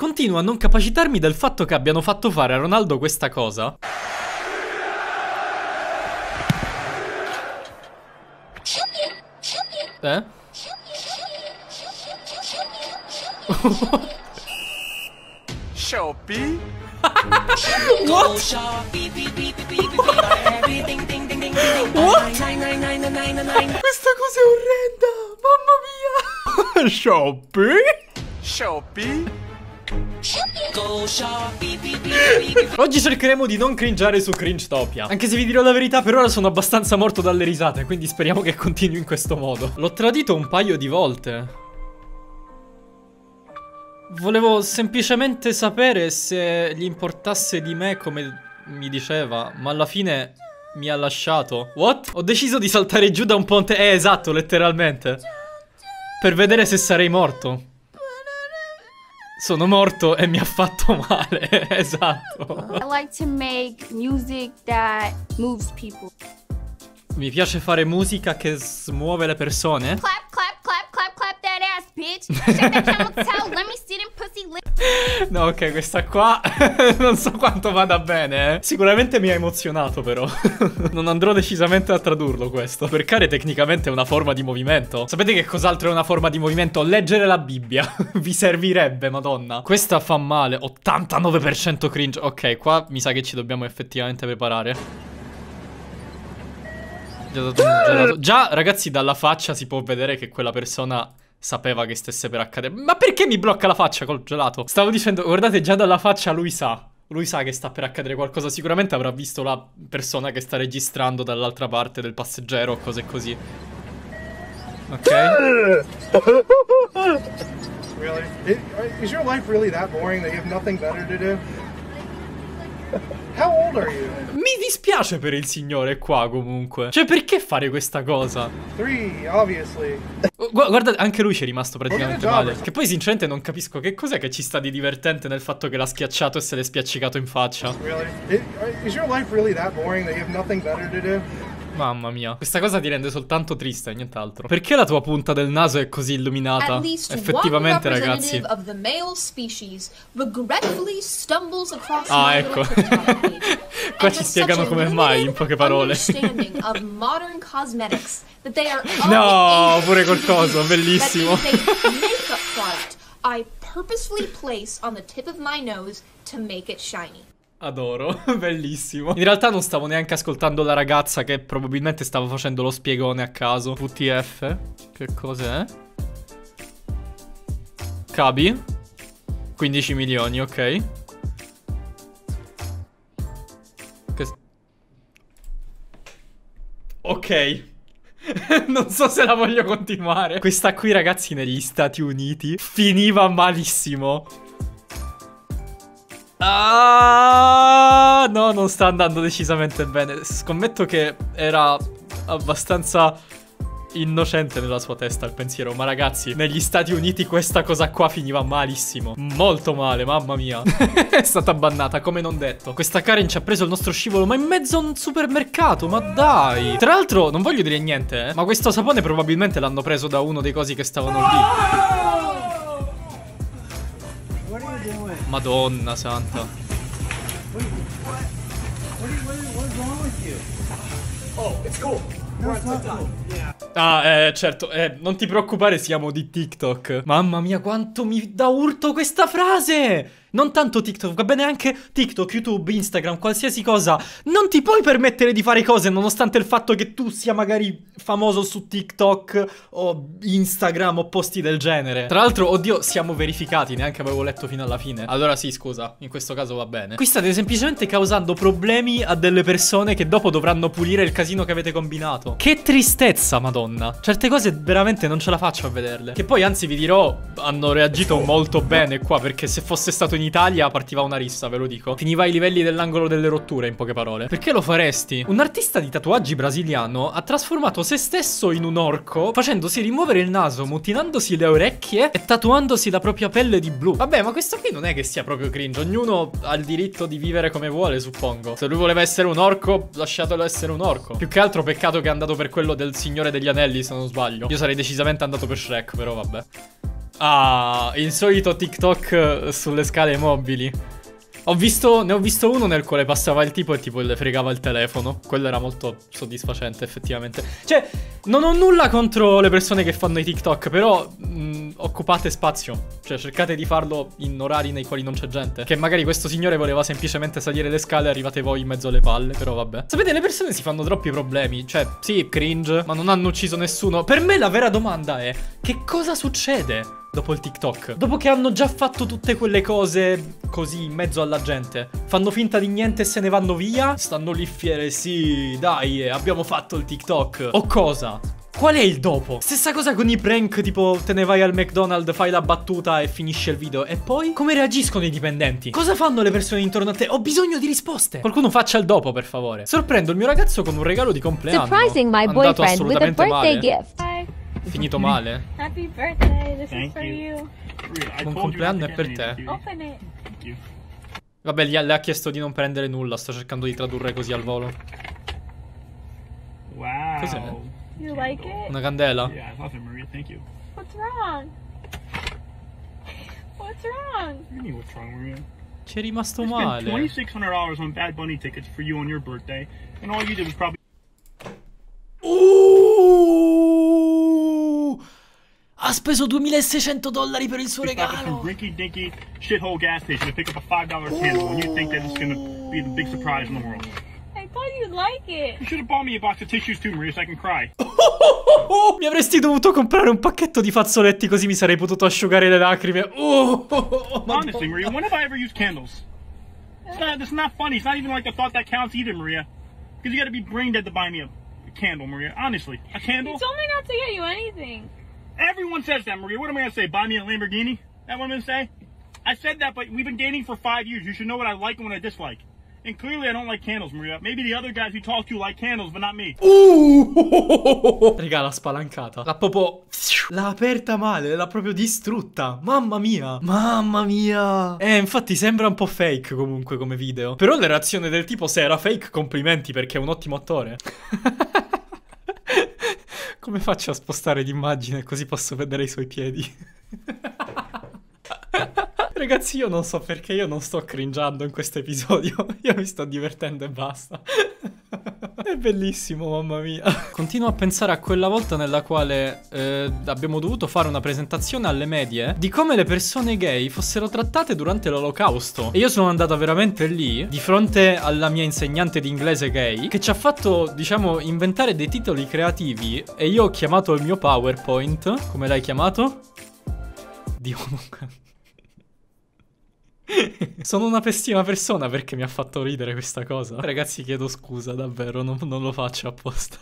Continuo a non capacitarmi del fatto che abbiano fatto fare a Ronaldo questa cosa. Shopee? What? Questa cosa è orrenda! Mamma mia! Shopee? Shopee? Oggi cercheremo di non cringiare su Cringetopia. Anche se vi dirò la verità, per ora sono abbastanza morto dalle risate, quindi speriamo che continui in questo modo. L'ho tradito un paio di volte. Volevo semplicemente sapere se gli importasse di me come mi diceva, ma alla fine mi ha lasciato. What? Ho deciso di saltare giù da un ponte. Esatto, letteralmente. Per vedere se sarei morto. Sono morto e mi ha fatto male. Esatto. I like to make music that moves people. Mi piace fare musica che smuove le persone. Clap, clap, clap, clap, clap that ass, bitch. Shake that camel toe, let me see them pussy lips. No, ok, questa qua non so quanto vada bene, Sicuramente mi ha emozionato, però. Non andrò decisamente a tradurlo questo. Perché tecnicamente è una forma di movimento. Sapete che cos'altro è una forma di movimento? Leggere la Bibbia. Vi servirebbe, madonna. Questa fa male. 89% cringe. Ok, qua mi sa che ci dobbiamo effettivamente preparare. Già, ragazzi, dalla faccia si può vedere che quella persona sapeva che stesse per accadere. Ma perché mi blocca la faccia col gelato? Stavo dicendo, guardate, già dalla faccia lui sa. Lui sa che sta per accadere qualcosa. Sicuramente avrà visto la persona che sta registrando dall'altra parte del passeggero o cose così. Ok. Really? Is your life really that boring that you have nothing better to do? How old are you? Mi dispiace per il signore qua comunque. Cioè, perché fare questa cosa? 3, obviously. Guarda, anche lui ci è rimasto praticamente male. Che poi sinceramente non capisco che cos'è che ci sta di divertente nel fatto che l'ha schiacciato e se l'è spiaccicato in faccia. Really? Is your life really that boring that you have nothing better to do? Mamma mia, questa cosa ti rende soltanto triste e nient'altro. Perché la tua punta del naso è così illuminata? Effettivamente, ragazzi. Ah, ecco. Qua ci spiegano come mai, in poche parole. No, pure col coso, bellissimo. I purposefully place on the tip of my nose to make it shiny. Adoro, bellissimo. In realtà non stavo neanche ascoltando la ragazza che probabilmente stava facendo lo spiegone a caso. VTF? Che cos'è? Cabi? 15 milioni, ok. Ok. Non so se la voglio continuare. Questa qui, ragazzi, negli Stati Uniti finiva malissimo. Ah, no, non sta andando decisamente bene. Scommetto che era abbastanza innocente nella sua testa il pensiero. Ma ragazzi, negli Stati Uniti questa cosa qua finiva malissimo. Molto male, mamma mia. È stata bannata, come non detto. Questa Karen ci ha preso il nostro scivolo, ma in mezzo a un supermercato, ma dai. Tra l'altro, non voglio dire niente, ma questo sapone probabilmente l'hanno preso da uno dei cosi che stavano lì. Madonna santa. Ah, certo, non ti preoccupare, siamo di TikTok. Mamma mia, quanto mi dà urto questa frase! Non tanto TikTok, va bene anche TikTok, YouTube, Instagram, qualsiasi cosa. Non ti puoi permettere di fare cose nonostante il fatto che tu sia magari famoso su TikTok o Instagram o posti del genere. Tra l'altro, oddio, siamo verificati, neanche avevo letto fino alla fine. Allora sì, scusa, in questo caso va bene. Qui state semplicemente causando problemi a delle persone che dopo dovranno pulire il casino che avete combinato. Che tristezza, madonna. Certe cose veramente non ce la faccio a vederle. Che poi, anzi, vi dirò, hanno reagito molto bene qua, perché se fosse stato in Italia partiva una rissa, ve lo dico. Finiva ai livelli dell'angolo delle rotture, in poche parole. Perché lo faresti? Un artista di tatuaggi brasiliano ha trasformato se stesso in un orco, facendosi rimuovere il naso, mutinandosi le orecchie e tatuandosi la propria pelle di blu. Vabbè, ma questo qui non è che sia proprio cringe. Ognuno ha il diritto di vivere come vuole, suppongo. Se lui voleva essere un orco, lasciatelo essere un orco. Più che altro peccato che è andato per quello del Signore degli Anelli, se non sbaglio. Io sarei decisamente andato per Shrek, però vabbè. Ah, il solito TikTok sulle scale mobili. Ne ho visto uno nel quale passava il tipo e tipo le fregava il telefono. Quello era molto soddisfacente, effettivamente. Cioè, non ho nulla contro le persone che fanno i TikTok, però occupate spazio. Cioè, cercate di farlo in orari nei quali non c'è gente. Che magari questo signore voleva semplicemente salire le scale e arrivate voi in mezzo alle palle, però vabbè. Sapete, le persone si fanno troppi problemi. Cioè, sì, cringe, ma non hanno ucciso nessuno. Per me la vera domanda è: che cosa succede dopo il TikTok? Dopo che hanno già fatto tutte quelle cose così in mezzo alla gente, fanno finta di niente e se ne vanno via? Stanno lì fiere, sì, dai, abbiamo fatto il TikTok. O cosa? Qual è il dopo? Stessa cosa con i prank, tipo te ne vai al McDonald's, fai la battuta e finisce il video. E poi? Come reagiscono i dipendenti? Cosa fanno le persone intorno a te? Ho bisogno di risposte. Qualcuno faccia il dopo, per favore. Sorprendo il mio ragazzo con un regalo di compleanno. Surprising my Andato boyfriend with a assolutamente birthday male. gift. Finito male. Happy birthday, this is for you. Buon compleanno è per te. Open it. Vabbè, le ha chiesto di non prendere nulla. Sto cercando di tradurre così al volo. Wow. Cos'è? You like it? Una candela? Yeah, I love it, Maria. Thank you. What's wrong? What's wrong? What do you mean, what's wrong, Maria? Ci è rimasto I spent male. $2,600 on Bad Bunny tickets for you on your birthday, and all you did was probably... Ha speso $2.600 per il suo Some regalo. rinky-dinky shithole gas station to pick up a $5 candle, and you think that it's gonna be the big surprise in the world. I thought you'd like it. You should have bought me a box of tissues too, Maria, so I can cry. Mi avresti dovuto comprare un pacchetto di fazzoletti così mi sarei potuto asciugare le lacrime. Honestly, Maria, when have I ever used candles? It's not funny. It's not even like the thought that counts either, Maria. Because you gotta be brain dead to buy me a candle, Maria. Honestly, a candle? You told me not to get you anything. Everyone says that, Maria. What am I gonna say? Buy me a Lamborghini? That what I'm gonna say? I said that, but we've been dating for 5 years. You should know what I like and what I dislike. And clearly I don't like candles, Maria. Maybe the other guys you talk to like candles, but not me. Raga, l'ha spalancata. L'ha proprio... L'ha aperta male, l'ha proprio distrutta. Mamma mia. Mamma mia. Infatti sembra un po' fake comunque come video. Però la reazione del tipo, se era fake, complimenti perché è un ottimo attore. Come faccio a spostare l'immagine così posso vedere i suoi piedi? Ragazzi, io non so perché io non sto cringiando in questo episodio. Io mi sto divertendo e basta. È bellissimo, mamma mia. Continuo a pensare a quella volta nella quale abbiamo dovuto fare una presentazione alle medie di come le persone gay fossero trattate durante l'Olocausto. E io sono andata veramente lì, di fronte alla mia insegnante di inglese gay, che ci ha fatto, diciamo, inventare dei titoli creativi. E io ho chiamato il mio PowerPoint. Come l'hai chiamato? Dio. Sono una pessima persona perché mi ha fatto ridere questa cosa. Ragazzi, chiedo scusa, davvero, non lo faccio apposta.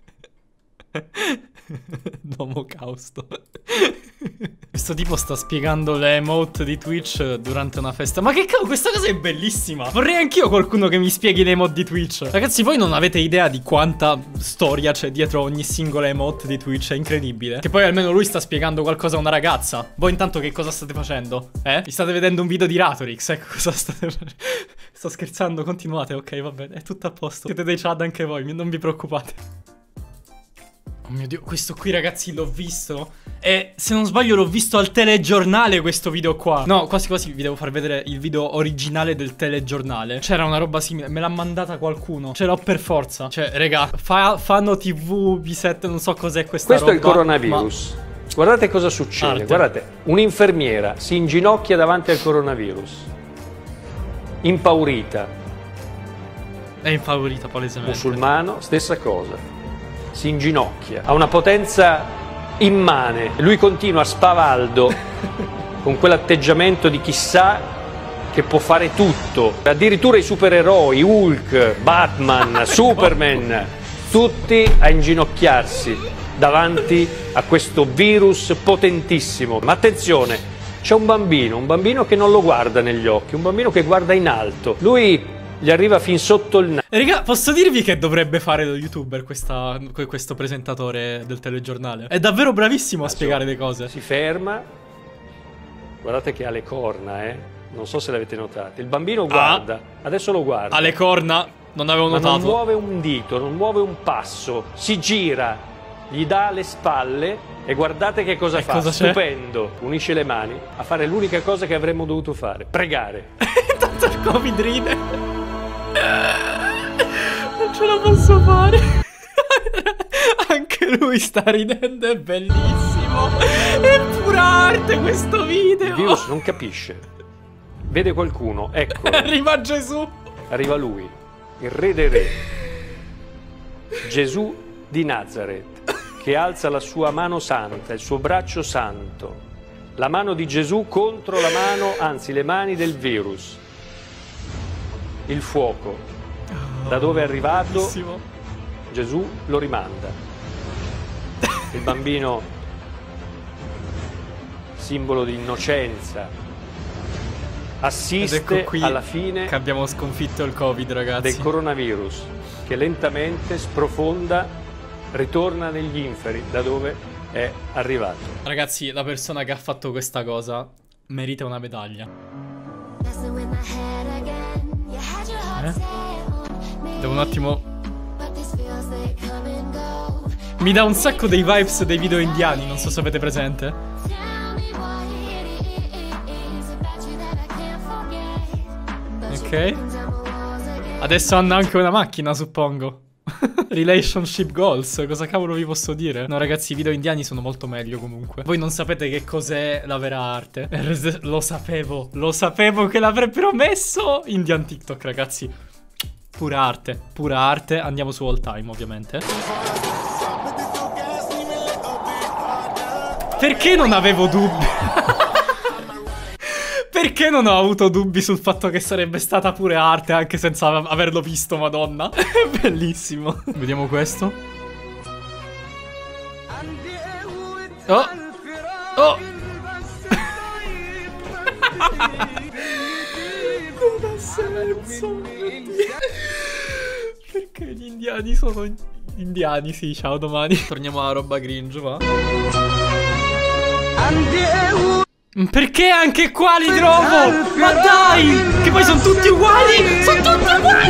Domocausto. Questo tipo sta spiegando le emote di Twitch durante una festa. Ma che cavolo, questa cosa è bellissima. Vorrei anch'io qualcuno che mi spieghi le emote di Twitch. Ragazzi, voi non avete idea di quanta storia c'è dietro ogni singola emote di Twitch. È incredibile. Che poi almeno lui sta spiegando qualcosa a una ragazza. Voi intanto che cosa state facendo? Vi state vedendo un video di Ratorix? Ecco cosa state facendo. Sto scherzando, continuate, ok, va bene, è tutto a posto. Siete dei Chad anche voi, non vi preoccupate. Oh mio Dio, questo qui ragazzi l'ho visto. E se non sbaglio l'ho visto al telegiornale questo video qua. No, quasi quasi vi devo far vedere il video originale del telegiornale. C'era una roba simile, me l'ha mandata qualcuno. Ce l'ho per forza. Cioè, raga, fanno TV, B7, non so cos'è questa roba. Questo è il coronavirus. Guardate cosa succede. Arte. Guardate, un'infermiera si inginocchia davanti al coronavirus. Impaurita. È impaurita palesemente. Musulmano, stessa cosa. Si inginocchia, ha una potenza immane. Lui continua spavaldo con quell'atteggiamento di chissà che può fare tutto. Addirittura i supereroi, Hulk, Batman, Superman, tutti a inginocchiarsi davanti a questo virus potentissimo. Ma attenzione, c'è un bambino che non lo guarda negli occhi, un bambino che guarda in alto. Lui gli arriva fin sotto il naso. Raga, posso dirvi che dovrebbe fare lo youtuber questo presentatore del telegiornale? È davvero bravissimo a spiegare le cose. Si ferma. Guardate che ha le corna, non so se l'avete notato. Il bambino guarda, adesso lo guarda. Ha le corna, non avevo ma notato. non muove un dito, non muove un passo. Si gira gli dà le spalle e guardate che cosa fa. Cosa c'è? Stupendo. Unisce le mani a fare l'unica cosa che avremmo dovuto fare: pregare. Tanto il Covid ride. Non ce la posso fare. Anche lui sta ridendo, è bellissimo. È pura arte questo video. Il virus non capisce. Vede qualcuno, ecco. Arriva Gesù. Arriva lui, il re dei re, Gesù di Nazareth, che alza la sua mano santa, il suo braccio santo, la mano di Gesù contro la mano, anzi le mani del virus. Il fuoco, da dove è arrivato, Bellissimo. Gesù lo rimanda. Il bambino, simbolo di innocenza, Ed assiste ecco qui alla fine che abbiamo sconfitto il Covid, ragazzi. del coronavirus, che lentamente sprofonda, ritorna negli inferi da dove è arrivato. Ragazzi, la persona che ha fatto questa cosa merita una medaglia. Devo un attimo... Mi dà un sacco dei vibes dei video indiani, non so se avete presente. Ok. Adesso hanno anche una macchina, suppongo. Relationship goals, cosa cavolo vi posso dire? No ragazzi, i video indiani sono molto meglio comunque. Voi non sapete che cos'è la vera arte. Lo sapevo che l'avrebbero messo. Indian TikTok, ragazzi. Pura arte. Andiamo su all time, ovviamente. Perché non avevo dubbi? Perché non ho avuto dubbi sul fatto che sarebbe stata pure arte anche senza averlo visto, madonna? È bellissimo. Vediamo questo. Oh. Oh. Non ha senso. Perché gli indiani sono indiani, sì, ciao domani. Torniamo alla roba cringe, va. Perché anche qua li trovo? Ma dai! Che poi sono tutti uguali! Sono tutti uguali!